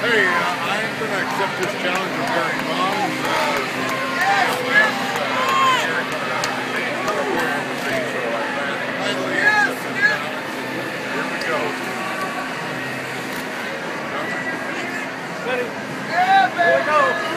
Hey, I'm going to accept this challenge with Gary Bonds. Here we go. Ready? Yeah, baby! Here we go.